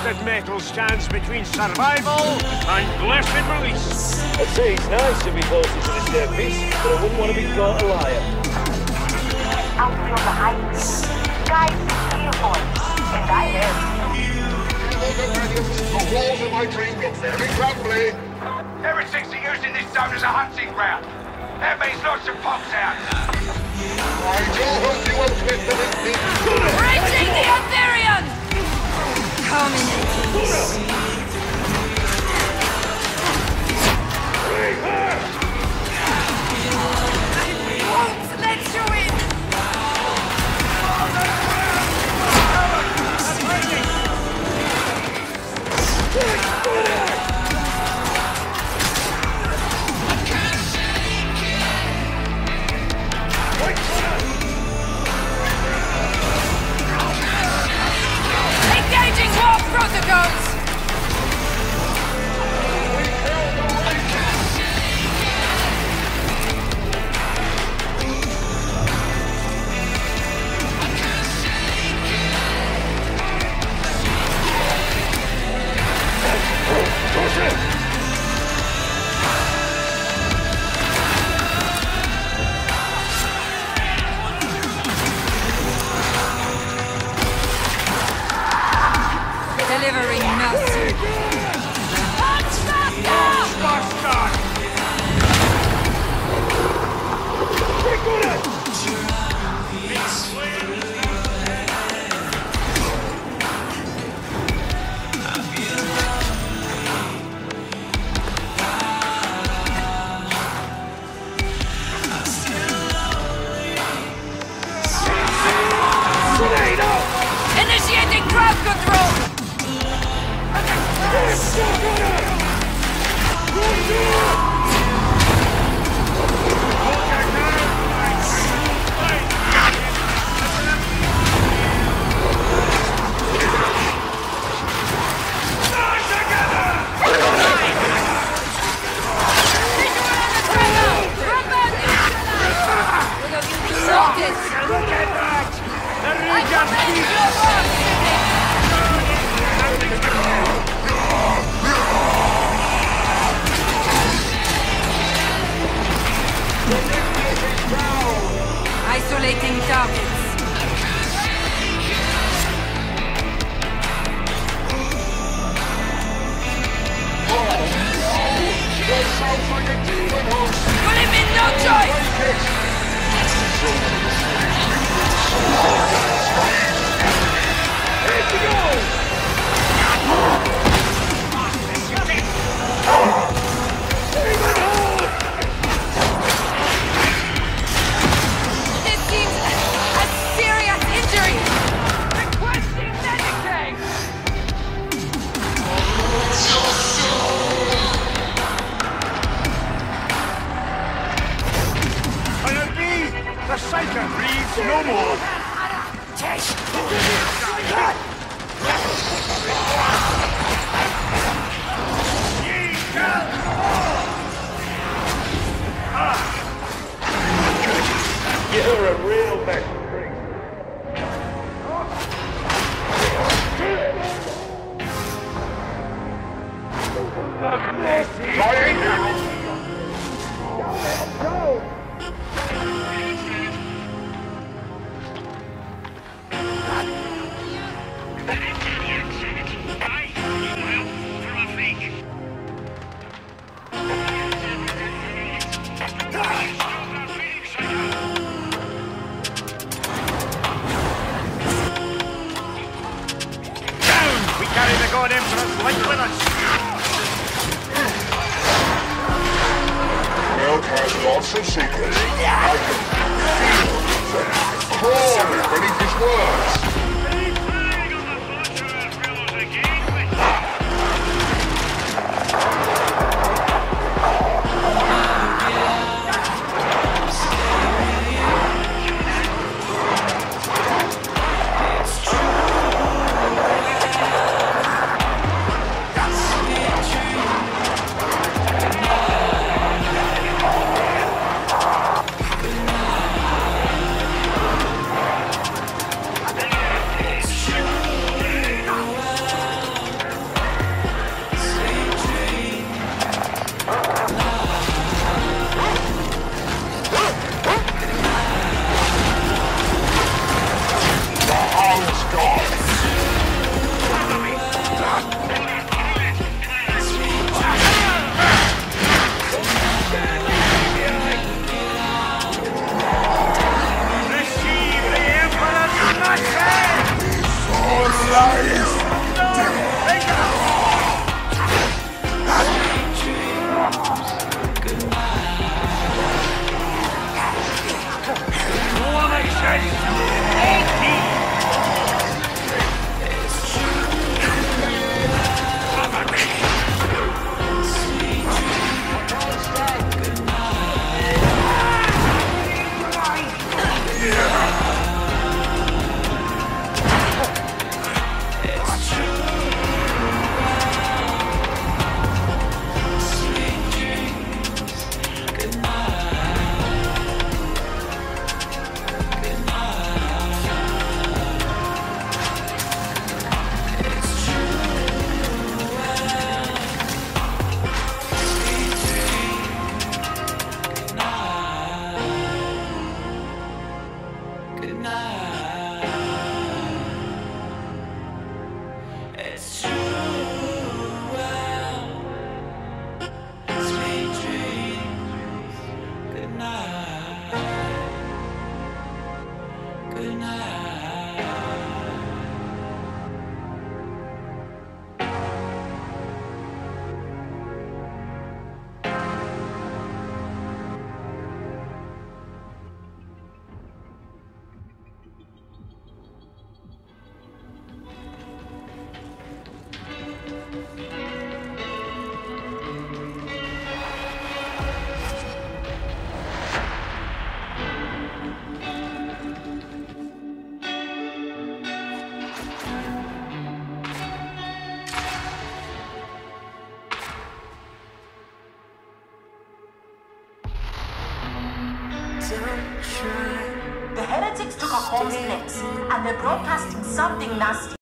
twisted metal stands between survival and blessed release. I'd say it's nice to be closer to the surface, but I wouldn't want to be caught a liar. Out from behind me. Guys, here for it. And I am. The walls of my dream look very crumbly. Heresy's using this zone as a hunting ground. That means lots of pops out. I do hope you won't let them in me. Breaching the Aetherian! Coming. Won't let you in! Engaging warp protocols! Delivering mercy. Initiating crowd control! Isolating targets. Put him in, no choice! This seems a serious injury! Requesting medicate! The Psyker breathes no more. You're a real mess. God Emperor's light with us! Milk has lots of secrets. I can feel them crawling beneath his words. The heretics took a Holmes place, and they're broadcasting something nasty.